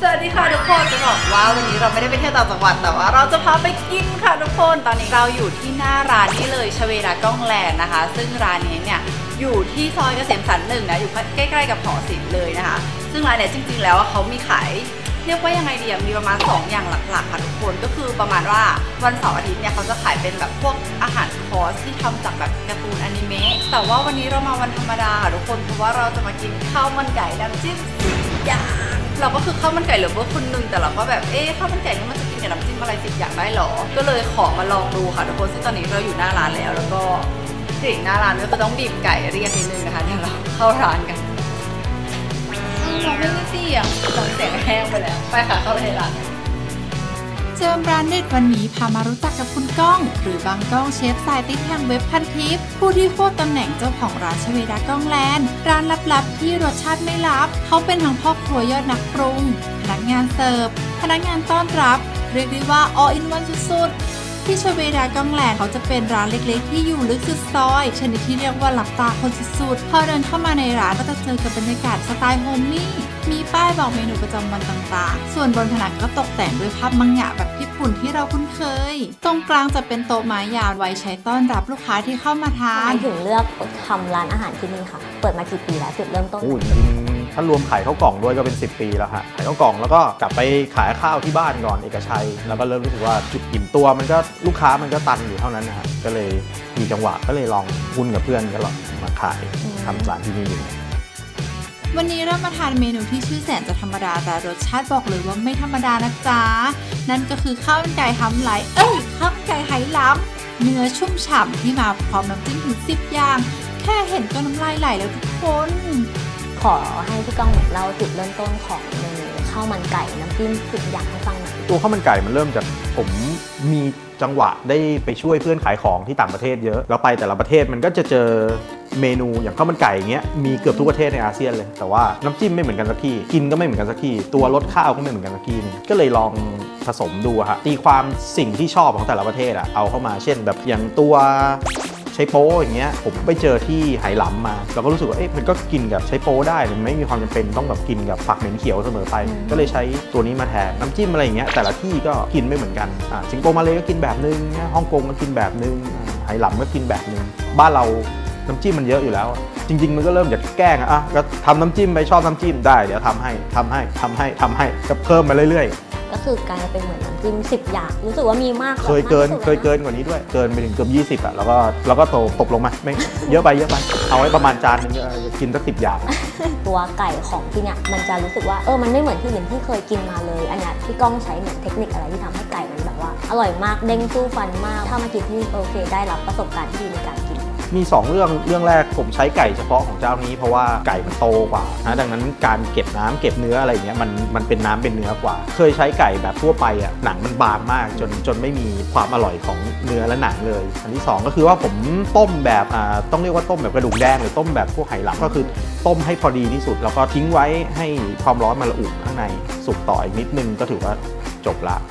สวัสดีค่ะทุกคนจะบอกว่าวันนี้เราไม่ได้ไปเที่ยวต่างจังหวัดแต่ว่าเราจะพาไปกินค่ะทุกคนตอนนี้เราอยู่ที่หน้าร้านนี่เลยชเวดากล้องแลนด์นะคะซึ่งร้านนี้เนี่ยอยู่ที่ซอยเกษมสัน1นะอยู่ใกล้ๆกับหอศิลป์เลยนะคะซึ่งร้านเนี่ยจริงๆแล้วเขามีขายเรียกว่ายังไงดีมีประมาณ2อย่างหลักๆค่ะทุกคนก็คือประมาณว่าวันเสาร์อาทิตย์เนี่ยเขาจะขายเป็นแบบพวกอาหารคอร์สที่ทำจากแบบการ์ตูนอนิเมะแต่ว่าวันนี้เรามาวันธรรมดาค่ะทุกคนเพราะว่าเราจะมากินข้าวมันไก่น้ำจิ้ม10 อย่างเราก็คือข้าวมันไก่เหลือเบอร์คนนึงแต่เราก็แบบข้าวมันไก่นี่มันจะกินกับน้ำจิ้มอะไร10 อย่างได้หรอก็เลยขอมาลองดูค่ะทุกคนซึ่งตอนนี้เราอยู่หน้าร้านแล้วก็กลิ่นหน้าร้านก็คือต้องบีบไก่เรียกนิดนึงนะคะเดี๋ยวเราเข้าร้านกันเราไม่ได้เสียงแห้งไปแล้วไปค่ะเข้าไปในร้านเจิมร้านเด็ดวันนี้พามารู้จักกับคุณก้องหรือบางก้องเชฟสายติ๊กแห่งเว็บพันทิปผู้ที่ควบตำแหน่งเจ้าของร้านชเวดากล้องแลนด์ร้านลับๆที่รสชาติไม่ลับเขาเป็นทั้งพ่อครัวยอดนักปรุงพนักงานเสิร์ฟพนักงานต้อนรับเรียกได้ว่า all in one สุดๆที่ชเวดากล้องแลนด์เขาจะเป็นร้านเล็กๆที่อยู่ลึกสุดซอยชนิดที่เรียกว่าหลับตาคนสุดๆพอเดินเข้ามาในร้านก็จะเจอกับบรรยากาศสไตล์โฮมมี่มีป้ายบอกเมนูประจำวันต่างๆส่วนบนผนังก็ตกแต่งด้วยภาพมังงะแบบญี่ปุ่นที่เราคุ้นเคยตรงกลางจะเป็นโต๊ะไม้ยาวไว้ใช้ต้อนรับลูกค้าที่เข้ามาทานถึงเลือกทำร้านอาหารที่นี่ค่ะเปิดมากี่ปีแล้วจุดเริ่มต้นถ้ารวมขายข้าวกล่องด้วยก็เป็น10 ปีแล้วฮะขายข้าวกล่องแล้วก็กลับไปขายข้าวที่บ้านก่อนเอกชัยแล้วก็เริ่มรู้สึกว่าจุดอิ่มตัวมันก็ลูกค้ามันก็ตันอยู่เท่านั้นนะฮะก็เลยมีจังหวะก็เลยลองหุ้นกับเพื่อนก็ลองมาขายทำร้านที่นี่อยู่วันนี้เรามาทานเมนูที่ชื่อแสนจะธรรมดาแต่รสชาติบอกเลยว่าไม่ธรรมดานะจ๊ะนั่นก็คือข้าวมันไก่ฮัมไหลข้าวมันไก่ไหหลำเนื้อชุ่มฉ่ำที่มาพร้อมน้ำจิ้มถึง10 อย่างแค่เห็นก็น้ำลายไหลแล้วทุกคนขอให้พี่ก้องเล่าจุดเริ่มต้นของเมนูข้าวมันไก่น้ำจิ้ม10 อย่างให้ฟังหน่อยตัวข้าวมันไก่มันเริ่มจากผมมีจังหวะได้ไปช่วยเพื่อนขายของที่ต่างประเทศเยอะแล้วไปแต่ละประเทศมันก็จะเจอเมนูอย่างข้าวมันไก่อย่างเงี้ยมีเกือบทุกประเทศในอาเซียนเลยแต่ว่าน้ำจิ้มไม่เหมือนกันสักที่กินก็ไม่เหมือนกันสักที่ตัวรสข้าวก็ไม่เหมือนกันสักที่ก็เลยลองผสมดูฮะตีความสิ่งที่ชอบของแต่ละประเทศเอาเข้ามาเช่นแบบอย่างตัวใช้โป๊อย่างเงี้ยผมไปเจอที่ไหหลำมาเราก็รู้สึกว่ามันก็กินกับใช้โป๊ได้มันไม่มีความจำเป็นต้องแบบกินกับฝักเหม็นเขียวเสมอไปก็เลยใช้ตัวนี้มาแทนน้ำจิ้มอะไรอย่างเงี้ยแต่ละที่ก็กินไม่เหมือนกันสิงคโปร์มาเลก็กินแบบนึงฮ่องกงก็กินแบบนึงไหหลำก็กินแบบนึงบ้านเราน้ำจิ้มมันเยอะอยู่แล้วจริงๆมันก็เริ่มจากแกล้งก็ทำน้ำจิ้มไปชอบน้ำจิ้มได้เดี๋ยวทำให้ก็เพิ่มมาเรื่อยๆก็คือกลายเป็นเหมือนน้ำจิ้ม10 อย่างรู้สึกว่ามีมากเคยเกินกว่านี้ด้วยเกินไปถึงเกือบ20แล้วก็ตกลงมาไม่เยอะไปเอาไว้ประมาณจานนึงกินสัก10 อย่างตัวไก่ของที่เนี่ยมันจะรู้สึกว่ามันไม่เหมือนที่อื่นที่เคยกินมาเลยอันนี้พี่ก้องใช้เหมือนเทคนิคอะไรที่ทำให้ไก่มันแบบว่าอร่อยมากเด้งสู้ฟันมากถ้ามากินที่โอเคได้รับประสบการณ์ที่ดีในการกินมี2 เรื่องแรกผมใช้ไก่เฉพาะของเจ้านี้เพราะว่าไก่มันโตกว่านะดังนั้นการเก็บน้ำเก็บเนื้ออะไรเงี้ยมันเป็นน้ำเป็นเนื้อกว่าเคยใช้ไก่แบบทั่วไปหนังมันบางมากจนไม่มีความอร่อยของเนื้อและหนังเลยอันที่2ก็คือว่าผมต้มแบบต้องเรียกว่าต้มแบบกระดูกแดงหรือต้มแบบพวกไหหลำก็คือต้มให้พอดีที่สุดแล้วก็ทิ้งไว้ให้ความร้อนมันระอุข้างในสุกต่ออีกนิดนึงก็ถือว่าจบละ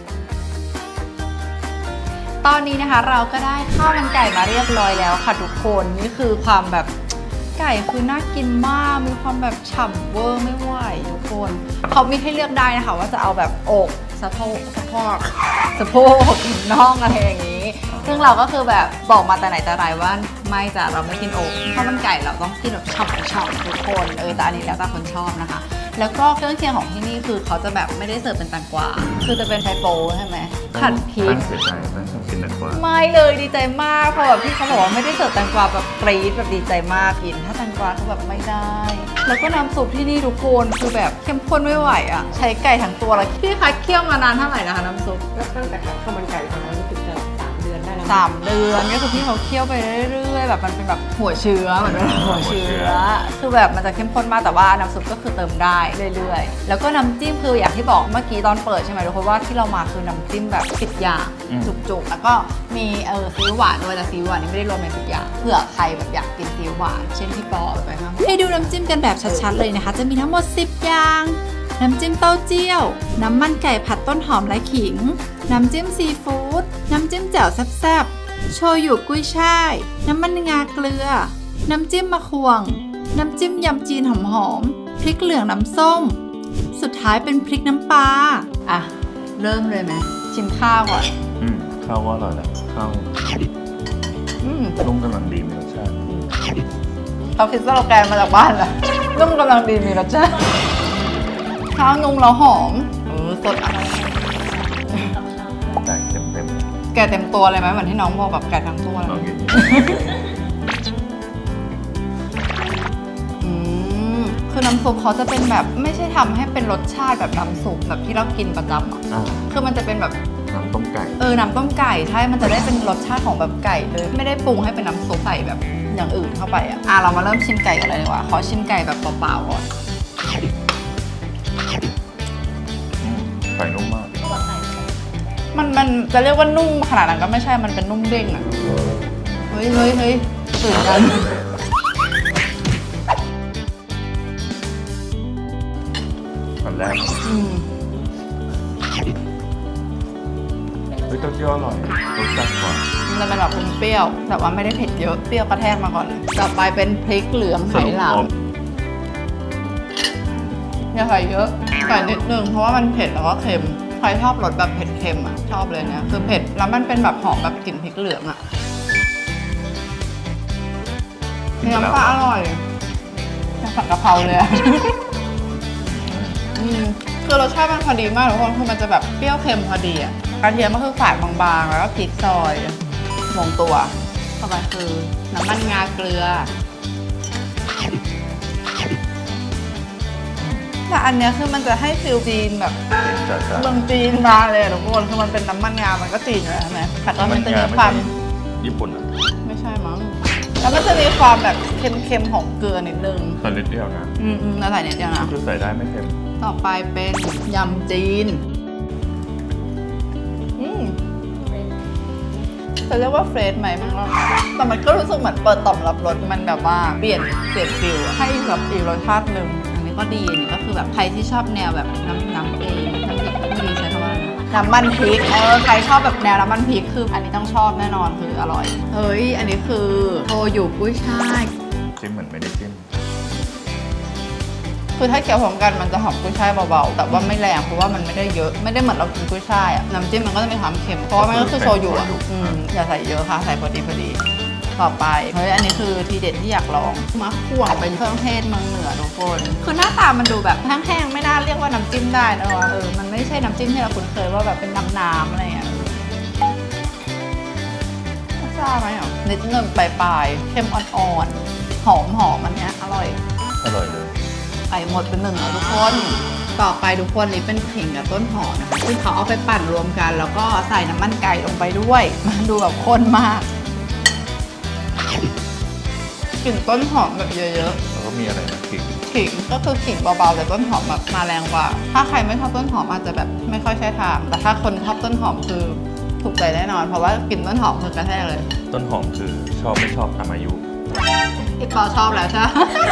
ตอนนี้นะคะเราก็ได้ข้าวมันไก่มาเรียบร้อยแล้วค่ะทุกคนนี่คือความแบบไก่คือน่ากินมากมีความแบบฉ่ำเวอร์ไม่ไหวทุกคนเขามีให้เลือกได้นะคะว่าจะเอาแบบอกสะโพกน่องอะไรอย่างนี้ซึ่งเราก็คือแบบบอกมาแต่ไหนแต่ไรว่าไม่จ้ะเราไม่กินอกข้าวมันไก่เราต้องกินแบบฉ่ำทุกคนแต่อันนี้แล้วแต่คนชอบนะคะแล้วก็เครื่องเคียงของที่นี่คือเขาจะแบบไม่ได้เสิร์ฟเป็นแตงกวาคือจะเป็นไชโป๊ใช่ไหมผัดพริกไม่เลยดีใจมากเพราะแบบพี่เขาบอกว่าไม่ได้เสิร์ฟแตงกวาแบบกรี๊ดแบบดีใจมากกินถ้าแตงกวาคือแบบไม่ได้แล้วก็น้ำซุปที่นี่ทุกคนคือแบบเข้มข้นไม่ไหวใช้ไก่ทั้งตัวแล้วพี่คะเคี่ยวมานานเท่าไหร่นะคะน้ำซุปตั้งแต่ข้าวมันไก่มารู้สึกจะ3 เดือนได้แล้ว 3 เดือนก็คือพี่เขาเคี่ยวไปเรื่อยๆแบบมันเป็นแบบหัวเชื้อเหมือนหัวเชื้อคือแบบมันจะเข้มข้นมากแต่ว่าน้ำซุปก็คือเติมได้เรื่อยๆแล้วก็น้ำจิ้มคืออย่างที่บอกเมื่อกี้ตอนเปิดใช่ไหมทุกคนว่าที่เรามาคือน้ำจิ้มแบบ10 อย่างจุกๆแล้วก็มีซีอิ๊วหวานด้วยแต่ซีอิ๊วหวานนี่ไม่ได้รวมใน10 อย่างเผื่อใครแบบอยากกินซีอิ๊วหวานเช่นพี่ปอไปครับให้ดูน้ำจิ้มกันแบบชัดๆเลยนะคะจะมีทั้งหมด10 อย่างน้ำจิ้มเต้าเจี้ยวน้ำมันไก่ผัดต้นหอมและขิงน้ำจิ้มซีฟู้ดน้ำจิ้มแจ่วแซ่บๆโชยุกุ้ยช่ายน้ำมันงาเกลือน้ำจิ้มมะขวงน้ำจิ้มยำจีนหอมๆพริกเหลืองน้ำส้มสุดท้ายเป็นพริกน้ำปลาอ่ะเริ่มเลยไหมชิมข้าวก่อนข้าวว่าอร่อยนะข้าวนุ่มกำลังดีมีรสชาติเขาคิดสโลแกนมาจากบ้านแหละนุ่มกำลังดีมีรสชาติข้าวนุ่มแล้วหอมสดอ่ะไก่เต็มแกเต็มตัวเลยไหมเหมือนที่น้องบอกแบบแกทั้งตัวเลยลองกินคือน้ำซุปเขาจะเป็นแบบไม่ใช่ทำให้เป็นรสชาติแบบน้ำซุปแบบที่เรากินประจำอ่ะคือมันจะเป็นแบบน้ำต้มไก่น้ำต้มไก่ใช่มันจะได้เป็นรสชาติของแบบไก่เลยไม่ได้ปรุงให้เป็นน้ำซุปใส่แบบอย่างอื่นเข้าไปอ่ะเรามาเริ่มชิมไก่กันเลยดีกว่าขอชิมไก่แบบเปล่าๆก่อนไก่นุ่มมากมันจะเรียกว่านุ่มขนาดนั้นก็ไม่ใช่มันเป็นนุ่มเด้งอ่ะเฮ้ยตื่นกันอันแรกเต้าเจี้ยวอร่อยรสจัดกว่ามันจะเป็นแบบเปรี้ยวแต่ว่าไม่ได้เผ็ดเยอะเปรี้ยวกระแทกมาก่อนเลยต่อไปเป็นพริกเหลืองไหหลำอย่าใส่เยอะใส่นิดนึงเพราะว่ามันเผ็ดแล้วก็เค็มใครชอบรสแบบเผ็ดเค็มอ่ะชอบเลยเนี่ยคือเผ็ดแล้วมันเป็นแบบหอมแบบกลิ่นพริกเหลืองอ่ะเนื้อปลาอร่อยจะผัดกะเพราเลยคือรสชาติมันพอดีมากทุกคนคือมันจะแบบเปรี้ยวเค็มพอดีอ่ะกระเทียมก็คือฝานบางๆแล้วก็พริกซอยลงตัวต่อไปคือน้ำมันงาเกลือแต่อันเนี้ยคือมันจะให้ฟิลจีนแบบเมืองจีนมาเลยทุกคนคือมันเป็นน้ำมันงามันก็จีนอยู่แล้วใช่ไหมแต่ก็มันจะมีความญี่ปุ่นอ่ะไม่ใช่มั้งแล้วมันจะมีความแบบเค็มๆของเกลือนิดนึงใส่นิดเดียวนะแล้วใส่นิดเดียวนะคือใส่ได้ไม่เค็มต่อไปเป็นยำจีนจะเรียกว่าเฟรชไหมมั้งแต่มันก็รู้สึกเหมือนเปิดต่อมรับรสมันแบบว่าเปลี่ยนฟิลให้แบบอีกรสชาติหนึ่งอันนี้ก็ดีอันนี้ก็คือแบบใครที่ชอบแนวแบบน้ำพริกไม่ดีใช้คำว่าน้ำมันพริกใครชอบแบบแนวน้ำมันพริกคืออันนี้ต้องชอบแน่นอนคืออร่อยเฮ้ยอันนี้คือโชยุกุ้ยช่ายจิ้มเหมือนไม่ได้จิ้มคือถ้าเคี้ยวพร้อมกันมันจะหอมกุ้ยช่ายเบาๆแต่ว่าไม่แรงเพราะว่ามันไม่ได้เยอะไม่ได้เหมือนเรากินกุ้ยช่ายอ่ะน้ำจิ้มมันก็จะมีความเค็มเพราะว่ามันก็คือโชยุอ่ะอย่าใส่เยอะค่ะใส่พอดีต่อไปเฮ้ยอันนี้คือทีเด็ดที่อยากลองมะข่วงเป็นเครื่องเทศเมืองเหนือทุกคนคือหน้าตามันดูแบบแห้งๆไม่น่าเรียกว่าน้ำจิ้มได้นะวะมันไม่ใช่น้ำจิ้มที่เราคุ้นเคยว่าแบบเป็นน้ำอะไรอย่างเงี้ยทราบไหมอ่ะนิดนึงปลายๆเค็มอ่อนๆหอมอันเนี้ยอร่อยเลยไก่หมดเป็นหนึ่งแล้วทุกคนต่อไปทุกคนนี่เป็นขิงกับต้นหอมนะคะซึ่งเขาเอาไปปั่นรวมกันแล้วก็ใส่น้ำมันไก่ลงไปด้วยมันดูแบบข้นมากกลิ่นต้นหอมแบบเยอะๆแล้วก็มีอะไรนะขิงก็คือขิงเบาๆแต่ต้นหอมแบบมาแรงกว่าถ้าใครไม่ชอบต้นหอมอาจจะแบบไม่ค่อยใช่ทางแต่ถ้าคนชอบต้นหอมคือถูกใจแน่นอนเพราะว่ากลิ่นต้นหอมคือกระแทกเลยต้นหอมคือชอบไม่ชอบตามอายุอีกปอชอบแล้วใช่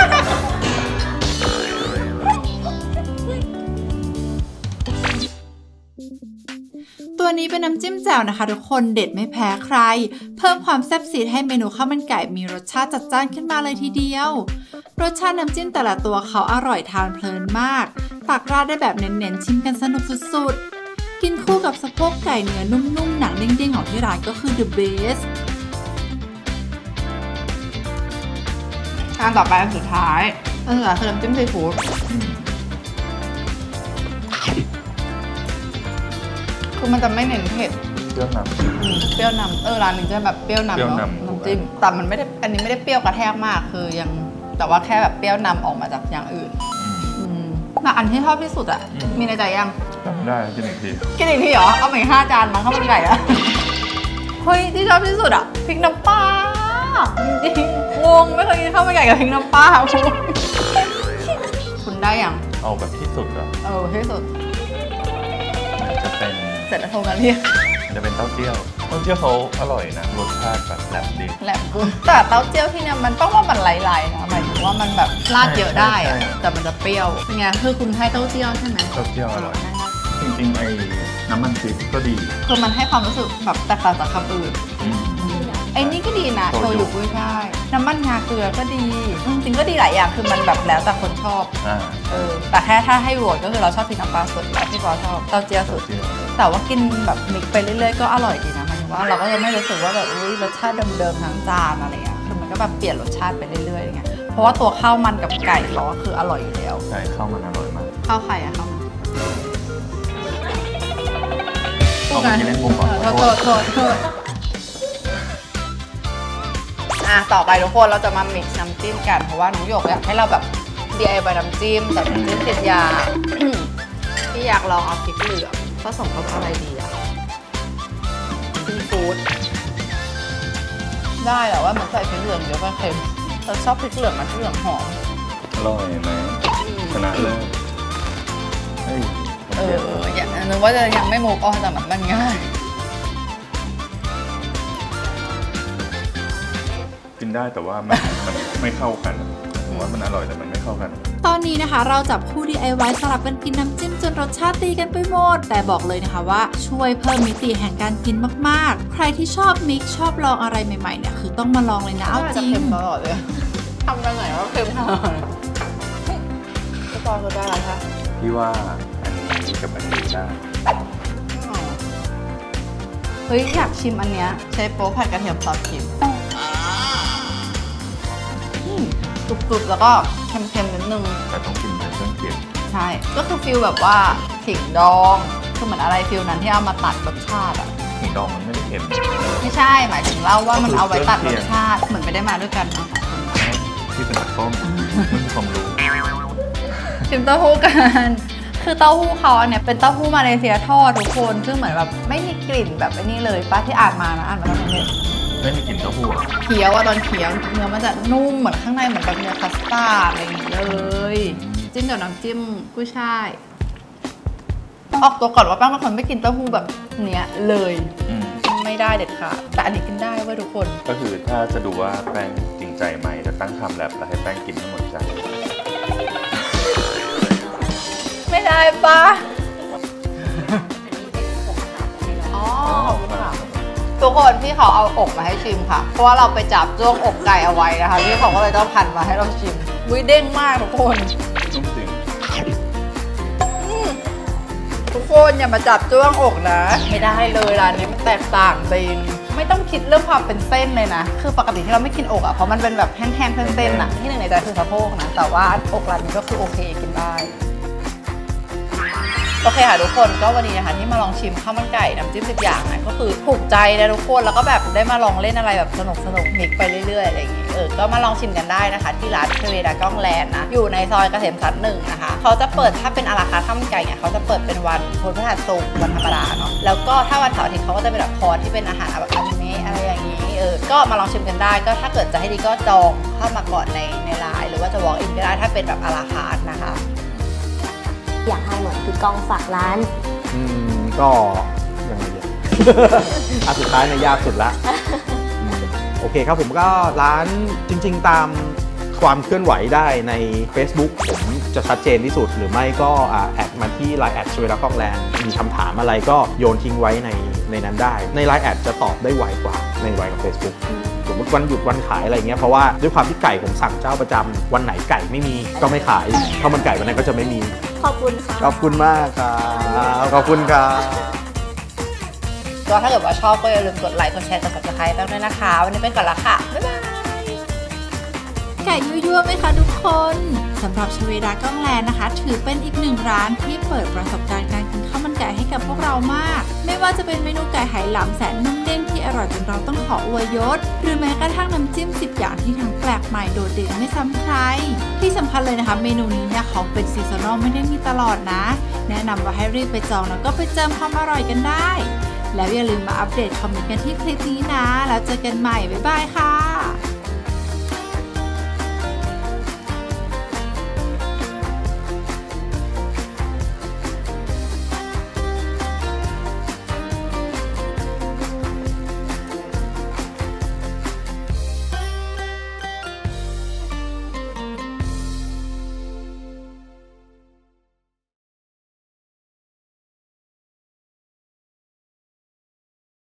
ตัวนี้เป็นน้ำจิ้มแจ่วนะคะทุกคนเด็ดไม่แพ้ใครเพิ่มความแซ่บซีดให้เมนูข้าวมันไก่มีรสชาติจัดจ้านขึ้นมาเลยทีเดียวรสชาติน้ำจิ้มแต่ละตัวเขาอร่อยทานเพลินมากตักราดได้แบบเน้นๆชิมกันสนุกสุดๆกินคู่กับสะโพกไก่เนื้อนุ่มๆหนังเด้งๆของที่ร้านก็คือ the best อันต่อไปอันสุดท้ายคือน้ำจิ้มซีฟู้ดคือมันจะไม่เน้นเผ็ดเปรี้ยวนำร้านนี้จะแบบเปรี้ยวนำเนาะน้ำจิ้มแต่มันไม่ได้อันนี้ไม่ได้เปรี้ยวกระแทกมากคือยังแต่ว่าแค่แบบเปรี้ยวนำออกมาจากอย่างอื่นแต่อันที่ชอบที่สุดอ่ะมีในใจยังจำได้กินอีกทีเหรอเอาไป5 จานมั้งข้าวมันไก่อะเฮ้ยที่ชอบที่สุดอ่ะพริกน้ำปลาจริงงงไม่เคยกินข้าวมันไก่กับพริกน้ำปลาคุณได้ยังเอาแบบที่สุดอ่ะที่สุดจะเป็นเสร็จแล้วโทรมาเรียกจะเป็นเต้าเจี้ยวเขาอร่อยนะรสชาติแบบแหลมดีแต่เต้าเจี้ยวที่เนี่ยมันต้องว่ามันไหลๆนะหมายถึงว่ามันแบบราดเยอะได้อะแต่มันจะเปรี้ยวเป็นไงคือคุณให้เต้าเจี้ยวใช่ไหมเต้าเจี้ยวอร่อยจริงๆไอ้น้ำมันพริกก็ดีคือมันให้ความรู้สึกแบบแตกต่างจากคำอื่นไอ้นี่ก็ดีนะโชยุกุ้ยช่ายน้ำมันงาเกลือก็ดีจริงๆก็ดีหลายอย่างคือมันแบบแล้วแต่คนชอบแต่แค่ถ้าให้โหวตก็คือเราชอบพริกน้ำปลาสดและที่ปอชอบเต้าเจี้ยวสุดแต่ว่ากินแบบมิกไปเรื่อยๆก็อร่อยดีนะหมายถึงว่าเราก็ยังไม่รู้สึกว่าแบบรสชาติเดิมๆทั้งจานอะไรเงี้ยคือมันก็แบบเปลี่ยนรสชาติไปเรื่อยๆอย่างเงี้ยเพราะว่าตัวข้าวมันกับไก่เขาคืออร่อยอยู่แล้วใช่ข้าวมันอร่อยมากข้าวไข่อะข้าวมันเอามากินเล่นมุกก่อนโทษต่อไปทุกคนเราจะมามิกซ์น้ำจิ้มกันเพราะว่าน้องหยกอยากให้เราแบบ DIY น้ำจิ้มแต่น้ำจิ้มติดยา พี่อยากลองเอาพริกเหลืองผสมกับอะไรดีอะซีฟู้ดได้แต่ว่ามันใส่พริกเหลืองเยอะไปเค็มเราชอบพริกเหลืองมันพริกเหลืองหอมอร่อยไหมชนะเลยอย่างนึกว่าจะยังไม่มูฟออนแต่มันง่ายกินได้แต่ว่ามันไม่เข้ากันผมว่ามันอร่อยแต่มันไม่เข้ากันตอนนี้นะคะเราจับคู่ DIY สลับกันกินน้ำจิ้มจนรสชาติตีกันไปหมดแต่บอกเลยนะคะว่าช่วยเพิ่มมิติแห่งการกินมากๆใครที่ชอบมิกชอบลองอะไรใหม่ๆเนี่ยคือต้องมาลองเลยนะเอาจริงตลอดเลยทำได้ไงว่าเค็มตลอดก็ตอนก็ได้ค่ะพี่ว่าอันนี้กับอันนี้ได้เฮ้ยอยากชิมอันเนี้ยใช้โป๊ผัดกระเทียมซอสครีมกรุบๆแล้วก็เค็มๆนิดนึงแต่ต้องกินเป็นเครื่องเคียงใช่ก็คือฟิลแบบว่าขิงดองคือเหมือนอะไรฟิลนั้นที่เอามาตัดรสชาติขิงดองมันไม่ได้เค็มไม่ใช่หมายถึงเล่าว่ามันเอาไว้ตัดรสชาติเหมือนไม่ได้มาด้วยกันเนาะที่เป็นต้มไม่มีความรู้ชิมเต้าหู้กันคือเต้าหู้เขาอันเนี้ยเป็นเต้าหู้มาเลเซียทอดทุกคนซึ่งเหมือนแบบไม่มีกลิ่นแบบนี้เลยป้าที่อ่านมาทั้งหมดไม่มีกลิ่นเต้าหู้เคี้ยวตอนเคี้ยวเนื้อมันจะนุ่มเหมือนข้างในเหมือนแบบเนื้อคัสตาร์ดอะไรอย่างเงี้ยเลยจิ้มกับน้ำจิ้มกุ้ยช่ายออกตัวก่อนว่าป้าเป็นคนไม่กินเต้าหู้แบบเนี้ยเลยไม่ได้เด็ดขาดแต่อันนี้กินได้เว้ยทุกคนก็คือถ้าจะดูว่าแป้งจริงใจไหมจะตั้งทำแลบแล้วให้แป้งกินทั้งหมดจานไม่ได้ปะอ๋อขอบคุณค่ะทุกคนพี่เขาเอาอกมาให้ชิมค่ะเพราะว่าเราไปจับจ้วงอกไก่เอาไว้นะคะพี่เขาก็เลยต้องพันมาให้เราชิมวิเด้งมากทุกคนนุ่มจริงทุกคนอย่ามาจับจ้วงอกนะไม่ได้เลยร้านนี้มันแตกต่างจริงไม่ต้องคิดเรื่องความเป็นเส้นเลยนะคือปกติที่เราไม่กินอกอ่ะเพราะมันเป็นแบบแห้งๆเส้นๆอ่ะที่หนึ่งในใจคือสะโพกนะแต่ว่าอกร้านนี้ก็คือโอเคกินได้โอเคค่ะทุกคนก็วันนี้นะคะที่มาลองชิมข้าวมันไก่น้ำจิ้ม10อย่างนะก็คือถูกใจนะทุกคนแล้วก็แบบได้มาลองเล่นอะไรแบบสนุกมิกไปเรื่อยๆอะไรอย่างงี้ก็มาลองชิมกันได้นะคะที่ร้านเชเวดากองแลนด์นะอยู่ในซอยเกษมสัน1นะคะเขาจะเปิดถ้าเป็นอาราคาข้าวมันไก่เนี่ยเขาจะเปิดเป็นวันพุธพฤหัสศุกร์วันธรรมดาเนาะแล้วก็ถ้าวันเสาร์อาทิตย์เขาก็จะเป็นแบบคอร์สที่เป็นอาหารแบบอนิเมะอะไรอย่างนี้ก็มาลองชิมกันได้ก็ถ้าเกิดจะให้ดีก็จองเข้ามาก่อนในไลน์หรือว่าจะ walk in ก็ได้ถ้าเป็นแบบอาราคานะคะอยากให้เหมือนคือกล้องฝากร้านก็ยังไงอันสุดท้ายในยากสุดละโอเคครับผมก็ร้านจริงๆตามความเคลื่อนไหวได้ใน Facebook ผมจะชัดเจนที่สุดหรือไม่ก็แอดมาที่ Line แอดชเวดากองแลนด์มีคำถามอะไรก็โยนทิ้งไว้ในนั้นได้ใน Line แอดจะตอบได้ไวกว่าในไวกับ Facebook สมมติวันหยุดวันขายอะไรเงี้ยเพราะว่าด้วยความที่ไก่ผมสั่งเจ้าประจำวันไหนไก่ไม่มีก็ไม่ขายข้าวมันไก่วันนั้นก็จะไม่มีขอบคุณค่ะขอบคุณมากครับขอบคุณครับก็ถ้าเกิดว่าชอบก็อย่าลืมกดไลค์กดแชร์กด Subscribe ด้วยนะคะวันนี้ไปก่อนละค่ะบ๊ายบายไก่ยั่วๆไหมคะทุกคนสำหรับชเวดากองแลนด์นะคะถือเป็นอีกหนึ่งร้านที่เปิดประสบการณ์การกินข้าวมันไก่ให้กับพวกเรามากไม่ว่าจะเป็นเมนูไก่ไหหลำแสนนุ่มเด้งที่อร่อยจนเราต้องขออวยยศหรือแม้กระทั่งน้ำจิ้ม10อย่างที่ทั้งแปลกใหม่โดดเด่นไม่ซ้ำใครที่สำคัญเลยนะคะเมนูนี้เนี่ยเขาเป็นซีซันนอลไม่ได้มีตลอดนะแนะนำว่าให้รีบไปจองแล้วก็ไปเจิมความอร่อยกันได้แล้วอย่าลืมมาอัปเดตคอมเมนต์กันที่คลิปนี้นะแล้วเจอกันใหม่บ๊ายบายค่ะ